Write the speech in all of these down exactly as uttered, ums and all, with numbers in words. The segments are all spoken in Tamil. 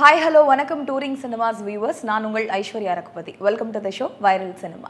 Hi, hello, வணக்கம் touring cinemas viewers. நான் உங்கள் Aishwarya Raghupathi. Welcome to the show Viral Cinema.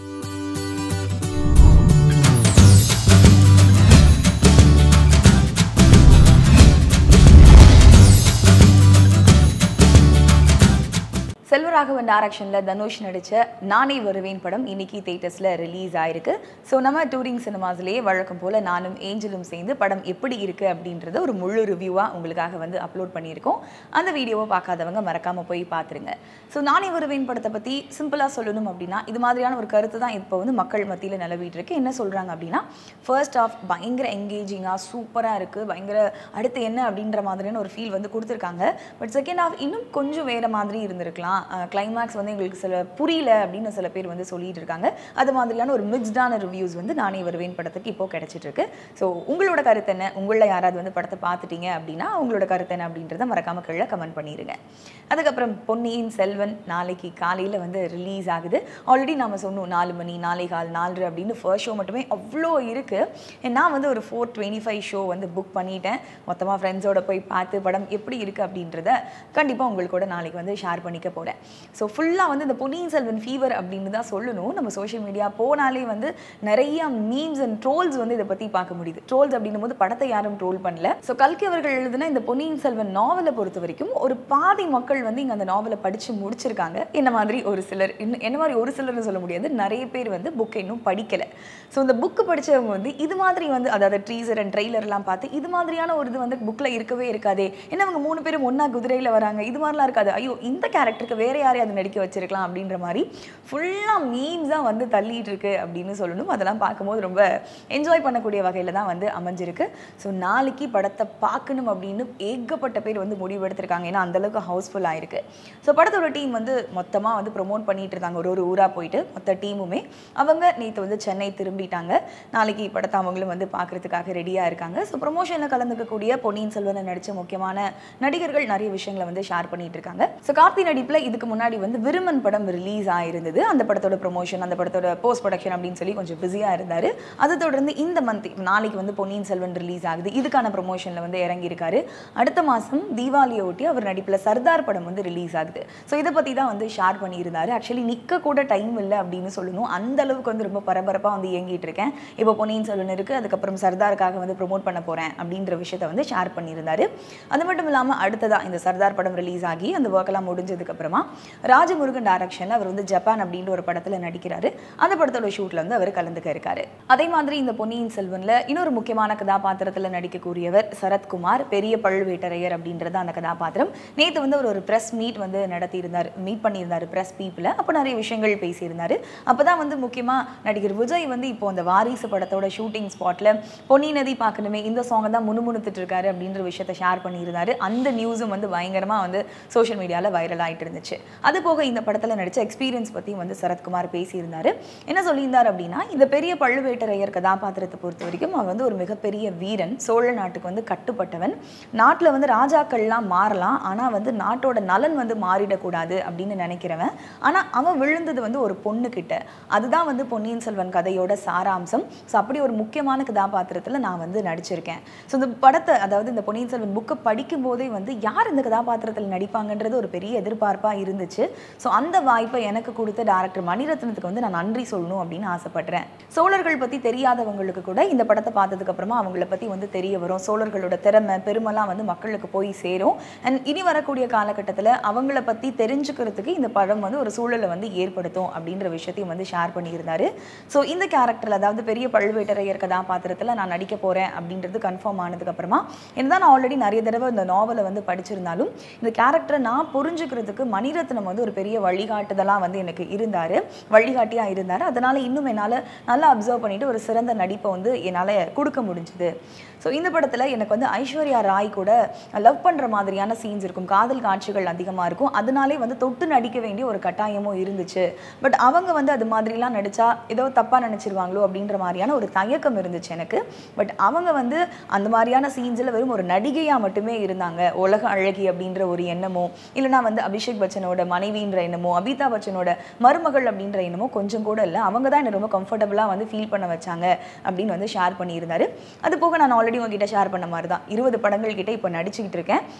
Selvaraghavan டைரக்ஷன்ல தனுஷ் நடிச்ச நானே வருவேன் படம் இன்னைக்கு தியேட்டர்ஸ்ல ரிலீஸ் ஆயிருக்கு. ஸோ நம்ம டூரிங் சினிமாஸ்லேயே வழக்கம் போல நானும் ஏஞ்சலும் சேர்ந்து படம் எப்படி இருக்கு அப்படின்றத ஒரு முழு ரிவ்யூவா உங்களுக்காக வந்து அப்லோட் பண்ணியிருக்கோம். அந்த வீடியோவை பார்க்காதவங்க மறக்காம போய் பார்த்துருங்க. ஸோ நானே வருவேன் படத்தை பத்தி சிம்பிளா சொல்லணும் அப்படின்னா இது மாதிரியான ஒரு கருத்து தான் இப்போ வந்து மக்கள் மத்தியில் நிலவிட்டு இருக்கு. என்ன சொல்றாங்க அப்படின்னா ஃபர்ஸ்ட் ஆஃப் பயங்கர என்கேஜிங்கா சூப்பரா இருக்கு, பயங்கர அடுத்து என்ன அப்படின்ற மாதிரியான ஒரு ஃபீல் வந்து கொடுத்துருக்காங்க. பட் செகண்ட் ஆஃப் இன்னும் கொஞ்சம் வேற மாதிரி இருந்திருக்கலாம். கிளைமேக்ஸ் வந்து எங்களுக்கு சில புரியல அப்படின்னு சில பேர் வந்து சொல்லிட்டு இருக்காங்க. அது மாதிரியான ஒரு மிக்ஸ்டான ரிவ்யூஸ் வந்து நானே வருவேன் படத்துக்கு இப்போ கிடைச்சிட்டு இருக்கு. ஸோ உங்களோட கருத்து என்ன? உங்கள யாராவது வந்து படத்தை பார்த்துட்டீங்க அப்படின்னா உங்களோட கருத்து என்ன அப்படின்றத மறக்காம கீழே கமெண்ட் பண்ணிடுங்க. அதுக்கப்புறம் பொன்னியின் செல்வன் நாளைக்கு காலையில் வந்து ரிலீஸ் ஆகுது. ஆல்ரெடி நாம சொன்னோம் நாலு மணி நாளை கால் நாலு அப்படின்னு ஃபர்ஸ்ட் ஷோ மட்டுமே அவ்வளோ இருக்கு. நான் வந்து ஒரு ஃபோர் டுவெண்ட்டி ஃபைவ் ஷோ வந்து புக் பண்ணிட்டேன். மொத்தமாக ஃப்ரெண்ட்ஸோட போய் பார்த்து படம் எப்படி இருக்கு அப்படின்றத கண்டிப்பாக உங்களுக்கு கூட நாளைக்கு வந்து ஷேர் பண்ணிக்க போகிறேன். ஸோ ஃபுல்லாக வந்து இந்த பொன்னியின் செல்வன் ஃபீவர் அப்படின்னு தான் சொல்லணும். நம்ம சோஷியல் மீடியா போனாலே வந்து நிறைய மீம்ஸ் அண்ட் ட்ரோல்ஸ் வந்து இதை பற்றி பார்க்க முடியுது. ட்ரோல்ஸ் அப்படின்னும் போது படத்தை யாரும் ட்ரோல் பண்ணல. ஸோ கல்கி அவர்கள் எழுதின இந்த பொன்னியின் செல்வன் நாவலை பொறுத்த வரைக்கும் ஒரு பாதி மக்கள் வந்து இங்கே அந்த நாவலை படித்து முடிச்சிருக்காங்க. என்ன மாதிரி ஒரு சிலர் இன்னும் என்ன மாதிரி ஒரு சிலர்னு சொல்ல முடியாது, நிறைய பேர் வந்து புக்கை இன்னும் படிக்கலை. ஸோ இந்த புக்கு படித்தவங்க வந்து இது மாதிரி வந்து அதாவது ட்ரீசர் அண்ட் ட்ரெய்லர்லாம் பார்த்து இது மாதிரியான ஒரு இது வந்து புக்கில் இருக்கவே இருக்காதே, என்ன அவங்க மூணு பேரும் ஒன்றா குதிரையில் வராங்க, இது மாதிரிலாம் இருக்காது, ஐயோ இந்த கேரக்டருக்கு வேற யாரையாவது நடிக்க வச்சிருக்கலாம் அப்படின்ற மாதிரி ஃபுல்லாக மீம்ஸாக வந்து தள்ளிட்டு இருக்கு அப்படின்னு சொல்லணும். அதெல்லாம் பார்க்கும்போது ரொம்ப என்ஜாய் பண்ணக்கூடிய வகையில் தான் வந்து அமைஞ்சிருக்கு. ஸோ நாளைக்கு படத்தை பார்க்கணும் அப்படின்னு ஏகப்பட்ட பேர் வந்து முடிவு எடுத்திருக்காங்க. ஏன்னா அந்தளவுக்கு ஹவுஸ்ஃபுல் ஆயிருக்கு. ஸோ படத்தோட டீம் வந்து மொத்தமாக வந்து ப்ரொமோட் பண்ணிட்டு இருந்தாங்க. ஒரு ஒரு ஊராக போயிட்டு மொத்த டீமுமே அவங்க நேற்று வந்து சென்னை திரும்பிட்டாங்க. நாளைக்கு படத்தை அவங்களும் வந்து பார்க்கறதுக்காக ரெடியாக இருக்காங்க. ஸோ ப்ரொமோஷனில் கலந்துக்கக்கூடிய பொன்னியின் செல்வனை நடித்த முக்கியமான நடிகர்கள் நிறைய விஷயங்களை வந்து ஷேர் பண்ணிட்டு இருக்காங்க. ஸோ கார்த்தி நடிப்பில் இதுக்கு முன்னாடி வந்து விருமன் படம் ரிலீஸ் ஆயிருந்தது. அந்த படத்தோட ப்ரொமோஷன் அந்த படத்தோட போஸ்ட் ப்ரொடக்ஷன் அப்படின்னு சொல்லி கொஞ்சம் பிஸியாக இருந்தார். அதை தொடர்ந்து இந்த மந்த் நாளைக்கு வந்து பொன்னியின் செல்வன் ரிலீஸ் ஆகுது. இதுக்கான ப்ரொமோஷனில் வந்து இறங்கியிருக்காரு. அடுத்த மாதம் தீபாவளியை ஒட்டி அவர் நடிப்பில் சர்தார் படம் வந்து ரிலீஸ் ஆகுது. ஸோ இதை பற்றி தான் வந்து ஷேர் பண்ணியிருந்தாரு. ஆக்சுவலி நிற்க கூட டைம் இல்லை அப்படின்னு சொல்லணும். அந்த அளவுக்கு வந்து ரொம்ப பரபரப்பாக வந்து இயங்கிட்டு இருக்கேன். இப்போ பொன்னியின் செல்வன் இருக்குது, அதுக்கப்புறம் சர்தாருக்காக வந்து ப்ரொமோட் பண்ண போகிறேன் அப்படின்ற விஷயத்தை வந்து ஷேர் பண்ணியிருந்தாரு. அது மட்டும் இல்லாமல் அடுத்ததாக இந்த சர்தார் படம் ரிலீஸ் ஆகி அந்த ஒர்க்கெல்லாம் முடிஞ்சதுக்கு அப்புறமா ராஜமுருகன் டைரக்ஷன்ல அவர் வந்து ஜப்பான் அப்படின்ற ஒரு படத்துல நடிக்கிறாரு. அந்த படத்தோட ஷூட்ல வந்து அவர் கலந்துக்க இருக்காரு. அதே மாதிரி இந்த பொன்னியின் செல்வன்ல இன்னொரு முக்கியமான கதாபாத்திரத்துல நடிக்கக்கூடியவர் சரத் குமார், பெரிய பழுவேட்டரையர் அப்படின்றது அந்த கதாபாத்திரம். நேற்று வந்து ஒரு ஒரு பிரஸ் மீட் வந்து நடத்தி இருந்தார், மீட் பண்ணியிருந்தாரு பிரஸ் பீப்புள. அப்போ நிறைய விஷயங்கள் பேசியிருந்தாரு. அப்பதான் வந்து முக்கியமா நடிகர் விஜய் வந்து இப்போ அந்த வாரிசு படத்தோட ஷூட்டிங் ஸ்பாட்ல பொன்னி நதி பார்க்கணுமே இந்த சாங்கை தான் முணுமுணுத்துட்டு இருக்காரு அப்படின்ற விஷயத்தை ஷேர் பண்ணியிருந்தாரு. அந்த நியூஸும் வந்து பயங்கரமா வந்து சோஷியல் மீடியால வைரல் ஆயிட்டு இருந்துச்சு. அது போக இந்த படத்தில் நடித்த எக்ஸ்பீரியன்ஸ் பற்றி வந்து சரத்குமார் பேசியிருந்தார். என்ன சொல்லியிருந்தார் அப்படின்னா இந்த பெரிய பழுவேட்டரையர் கதாபாத்திரத்தை பொறுத்த வரைக்கும் அவர் வந்து ஒரு மிகப்பெரிய வீரன், சோழ நாட்டுக்கு வந்து கட்டுப்பட்டவன். நாட்டில் வந்து ராஜாக்கள்லாம் மாறலாம், ஆனால் வந்து நாட்டோட நலன் வந்து மாறிடக்கூடாது அப்படின்னு நினைக்கிறவன். ஆனால் அவன் விழுந்தது வந்து ஒரு பொண்ணு கிட்ட. அதுதான் வந்து பொன்னியின் செல்வன் கதையோட சாராம்சம். ஸோ அப்படி ஒரு முக்கியமான கதாபாத்திரத்தில் நான் வந்து நடிச்சிருக்கேன். ஸோ இந்த படத்தை அதாவது இந்த பொன்னியின் செல்வன் புக்கை படிக்கும் போதே வந்து யார் இந்த கதாபாத்திரத்தில் நடிப்பாங்கன்றது ஒரு பெரிய எதிர்பார்ப்பாக இருந்துச்சு. ஸோ அந்த வாய்ப்பை எனக்கு கொடுத்த டைரக்டர் மணிரத்னத்துக்கு வந்து நான் நன்றி சொல்லணும் அப்படின்னு ஆசைப்படுறேன். சோழர்கள் பற்றி தெரியாதவங்களுக்கு கூட இந்த படத்தை பார்த்ததுக்கு அப்புறமா அவங்கள பற்றி வந்து தெரிய வரும். சோழர்களோட திறமை பெருமைலாம் வந்து மக்களுக்கு போய் சேரும். அண்ட் இனி வரக்கூடிய காலகட்டத்தில் அவங்கள பற்றி தெரிஞ்சுக்கிறதுக்கு இந்த படம் வந்து ஒரு சூழலை வந்து ஏற்படுத்தும் அப்படின்ற விஷயத்தையும் வந்து ஷேர் பண்ணியிருந்தாரு. ஸோ இந்த கேரக்டரில் அதாவது பெரிய பழுவேட்டரையர் கதாபாத்திரத்தில் நான் நடிக்க போகிறேன் அப்படின்றது கன்ஃபார்ம் ஆனதுக்கு அப்புறமா என்னதான் நான் ஆல்ரெடி நிறைய தடவை இந்த நாவலை வந்து படிச்சிருந்தாலும் இந்த கேரக்டரை நான் புரிஞ்சுக்கிறதுக்கு மணிரத்னம் வந்து ஒரு பெரிய வழிகாட்டுதலாக வந்து எனக்கு இருந்தார், வழிகாட்டியாக இருந்தார். அதனால் இன்னும் என்னால் நல்லா அப்சர்வ் பண்ணிட்டு ஒரு சிறந்த நடிப்பை வந்து என்னால் கொடுக்க முடிஞ்சுது. ஸோ இந்த படத்தில் எனக்கு வந்து ஐஸ்வர்யா ராய் கூட லவ் பண்ணுற மாதிரியான சீன்ஸ் இருக்கும், காதல் காட்சிகள் அதிகமாக இருக்கும். அதனாலே வந்து தொட்டு நடிக்க வேண்டிய ஒரு கட்டாயமும் இருந்துச்சு. பட் அவங்க வந்து அது மாதிரிலாம் நடித்தா ஏதோ தப்பாக நினச்சிருவாங்களோ அப்படின்ற மாதிரியான ஒரு தயக்கம் இருந்துச்சு எனக்கு. பட் அவங்க வந்து அந்த மாதிரியான சீன்ஸில் வெறும் ஒரு நடிகையாக மட்டுமே இருந்தாங்க. உலக அழகி அப்படின்ற ஒரு எண்ணமோ இல்லைனா வந்து அபிஷேக் பச்சனோட மனைவின்ற எண்ணமோ அபிதாப் பச்சனோட மருமகள் அப்படின்ற எண்ணமோ கொஞ்சம் கூட இல்லை. அவங்க தான் என்ன ரொம்ப கம்ஃபர்டபுளாக வந்து ஃபீல் பண்ண வச்சாங்க அப்படின்னு வந்து ஷேர் பண்ணியிருந்தாரு. அது போக நான் ஆல்ரெடி உங்ககிட்ட ஷேர் பண்ண மாதிரி தான் இருபது படங்கள் கிட்ட இப்போ நடிச்சுக்கிட்டு இருக்கேன்.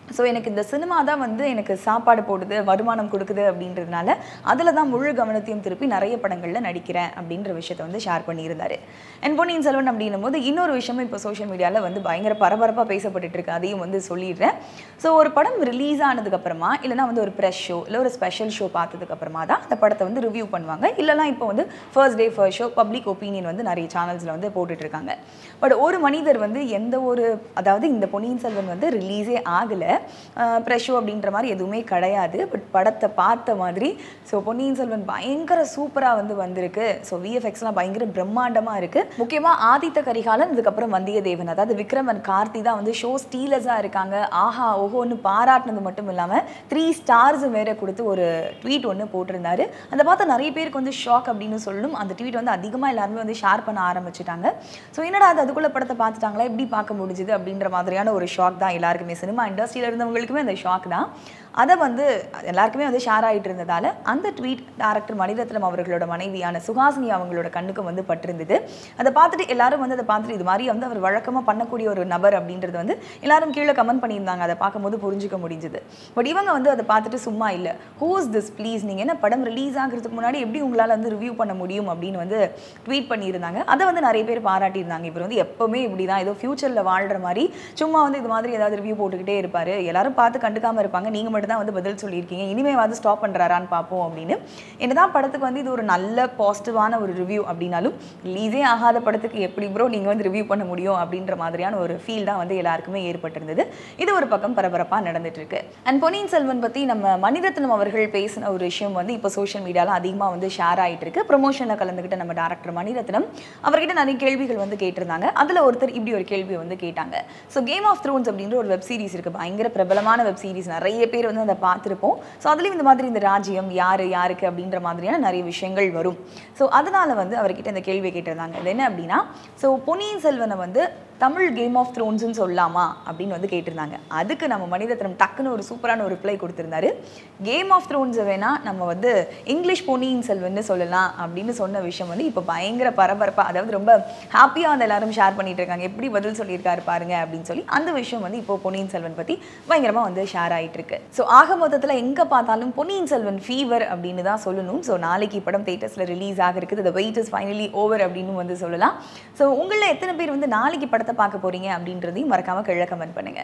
ஸோ எனக்கு இந்த சினிமா தான் வந்து எனக்கு சாப்பாடு போடுது, வருமானம் கொடுக்குது அப்படின்றதுனால அதில் தான் முழு கவனத்தையும் திருப்பி நிறைய படங்களில் நடிக்கிறேன் அப்படின்ற விஷயத்தை வந்து ஷேர் பண்ணியிருந்தார். அண்ட் பொன்னியின் செல்வன் அப்படின்னும் போது இன்னொரு விஷயமும் இப்போ சோஷியல் மீடியாவில் வந்து பயங்கர பரபரப்பாக பேசப்பட்டு இருக்கு. அதையும் வந்து சொல்லிடுறேன். ஸோ ஒரு படம் ரிலீஸ் ஆனதுக்கப்புறமா இல்லைனா வந்து ஒரு ப்ரெஸ் ஷோ இல்லை ஒரு ஸ்பெஷல் ஷோ பார்த்ததுக்கப்புறமா தான் அந்த படத்தை வந்து ரிவ்யூ பண்ணுவாங்க. இல்லைனா இப்போ வந்து first day first show public opinion வந்து நிறைய சேனல்ஸில் வந்து போட்டுட்ருக்காங்க. பட் ஒரு மனிதர் வந்து எந்த ஒரு அதாவது இந்த பொன்னியின் செல்வன் வந்து ரிலீஸே ஆகலை, ப்ரெஷோ அப்படின்ற மாதிரி எதுவுமே கிடையாது. பட் படத்தை பார்த்த மாதிரி ஸோ பொன்னியின் செல்வன் பயங்கர சூப்பராக வந்து வந்திருக்கு. ஸோ விஎஃப்எக்ஸ்லாம் பயங்கர பிரம்மாண்டமாக இருக்குது. முக்கியமாக ஆதித்த கரிகாலன், இதுக்கப்புறம் வந்தியத்தேவன், அதாவது விக்ரம் அண்ட் கார்த்தி தான் வந்து ஷோ ஸ்டீலர்ஸாக இருக்காங்க. ஆஹா ஓஹோன்னு பாராட்டினது மட்டும் இல்லாமல் த்ரீ ஸ்டார்ஸ் வேற கொடுத்து ஒரு ட்வீட் ஒன்று போட்டிருந்தாரு. அதை பார்த்து நிறைய பேருக்கு வந்து ஷாக் அப்படின்னு சொல்லணும். அந்த ட்வீட் வந்து அதிகமாக எல்லாருமே வந்து ஷேர் பண்ண ஆரம்பிச்சுட்டாங்க. ஸோ என்னடா அது அதுக்குள்ளே படத்தை பார்த்துட்டாங்களா, எப்படி பார்க்க முடிஞ்சுது அப்படின்ற மாதிரியான ஒரு ஷாக் தான் எல்லாருக்குமே. சினிமா இண்டஸ்ட்ரியில் இருந்தவங்களுக்கு அந்த ஷாக் தான். அதை வந்து எல்லாருக்குமே வந்து ஷேர் ஆகிட்டு இருந்ததால் அந்த ட்வீட் டைரக்டர் மணிரத்னம் அவர்களோட மனைவியான சுஹாசினி அவங்களோட கண்ணுக்கும் வந்து பட்டிருந்தது. அதை பார்த்துட்டு எல்லாரும் வந்து அதை பார்த்துட்டு இது மாதிரி வந்து அவர் வழக்கமாக பண்ணக்கூடிய ஒரு நபர் அப்படின்றது வந்து எல்லாரும் கீழே கமெண்ட் பண்ணியிருந்தாங்க. அதை பார்க்கும்போது புரிஞ்சிக்க முடிஞ்சுது. பட் இவங்க வந்து அதை பார்த்துட்டு சும்மா இல்லை, ஹூ இஸ் திஸ் ப்ளீஸ், நீங்கள் என்ன படம் ரிலீஸ் ஆகிறதுக்கு முன்னாடி எப்படி உங்களால் வந்து ரிவ்யூ பண்ண முடியும் அப்படின்னு வந்து ட்வீட் பண்ணியிருந்தாங்க. அதை வந்து நிறைய பேர் பாராட்டியிருந்தாங்க. இவர் வந்து எப்போவுமே இப்படி தான், ஏதோ ஃபியூச்சரில் வாழ்கிற மாதிரி சும்மா வந்து இது மாதிரி ஏதாவது ரிவ்யூ போட்டுக்கிட்டே இருப்பார், எல்லாரும் பார்த்து கண்டுக்காமல் இருப்பாங்க, நீங்கள் மட்டும் தான் வந்து பதில் சொல்லியிருக்கீங்க, இனிமேல் வந்து ஸ்டாப் பண்ணுறாரான்னு பார்ப்போம் அப்படின்னு. என்னதான் படத்துக்கு வந்து இது ஒரு நல்ல பாசிட்டிவான ஒரு ரிவ்யூ அப்படின்னாலும் ரிலீஸே ஆகாத படத்துக்கு எப்படி ப்ரோ நீங்கள் வந்து ரிவ்யூ பண்ண முடியும் அப்படின்ற மாதிரியான ஒரு ஃபீல் தான் வந்து எல்லாருக்குமே ஏற்பட்டிருந்தது. இது ஒரு பக்கம் பரபரப்பாக நடந்துட்டு இருக்கு. அண்ட் பொன்னியின் செல்வன் பற்றி நம்ம மணிரத்னம் அவர்கள் பேசின ஒரு விஷயம் வந்து இப்போ சோஷியல் மீடியாவில் அதிகமாக வந்து ஷேர் ஆகிட்டு இருக்கு. ப்ரொமோஷனில் கலந்துக்கிட்ட நம்ம டேரக்டர் மணிரத்னம் அவர்கிட்ட நிறைய கேள்விகள் வந்து கேட்டிருந்தாங்க. அதில் ஒருத்தர் இப்படி ஒரு கேள்வி வந்து கேட்டாங்க. ஸோ கேம் ஆஃப் த்ரோன்ஸ் அப்படின்ற ஒரு வெப் சீரிஸ் இருக்குது, பயங்கர பிரபலமான வெப் சீரிஸ், நிறைய பேர் வந்து அதை பார்த்துருப்போம். ஸோ அதுலேயும் இந்த மாதிரி இந்த ராஜ்யம் யார் யாருக்கு அப்படின்ற மாதிரியான நிறைய விஷயங்கள் வரும். ஸோ அதனால் வந்து அவர்கிட்ட இந்த கேள்வி கேட்டிருந்தாங்க. இது என்ன அப்படின்னா, ஸோ பொன்னியின் செல்வனை வந்து தமிழ் கேம் ஆஃப் த்ரோன்ஸ்ன்னு சொல்லலாமா அப்படின்னு வந்து கேட்டிருந்தாங்க. அதுக்கு நம்ம மணிரத்னம் டக்குன்னு ஒரு சூப்பரான ஒரு ரிப்ளை கொடுத்திருந்தாரு. கேம் ஆஃப் த்ரோன்ஸை வேணா நம்ம வந்து இங்கிலீஷ் பொன்னியின் செல்வன்னு சொல்லலாம் அப்படின்னு சொன்ன விஷயம் வந்து இப்போ பயங்கர பரபரப்பாக, அதாவது ரொம்ப ஹாப்பியாக வந்து எல்லாரும் ஷேர் பண்ணிட்டு இருக்காங்க. எப்படி பதில் சொல்லியிருக்காரு பாருங்க அப்படின்னு சொல்லி அந்த விஷயம் வந்து இப்போ பொன்னியின் செல்வன் பற்றி பயங்கரமாக வந்து ஷேர் ஆகிட்டு இருக்கு. ஸோ ஆக மொத்தத்தில் எங்கே பார்த்தாலும் பொன்னியின் செல்வன் ஃபீவர் அப்படின்னு தான் சொல்லணும். ஸோ நாளைக்கு படம் தியேட்டர்ஸில் ரிலீஸ் ஆக இருக்குது. The wait is finally over அப்படின்னு வந்து சொல்லலாம். ஸோ உங்களில் எத்தனை பேர் வந்து நாளைக்கு படத்தை பார்க்க போறீங்க அப்படின்றதையும் மறக்காம கீழே கமெண்ட் பண்ணுங்க.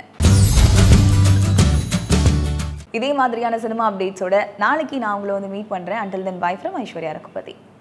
இதே மாதிரியான சினிமா அப்டேட்ஸோட நாளைக்கு நான் உங்களை வந்து மீட் பண்றேன். Until then, bye from Aishwarya Raghupathi.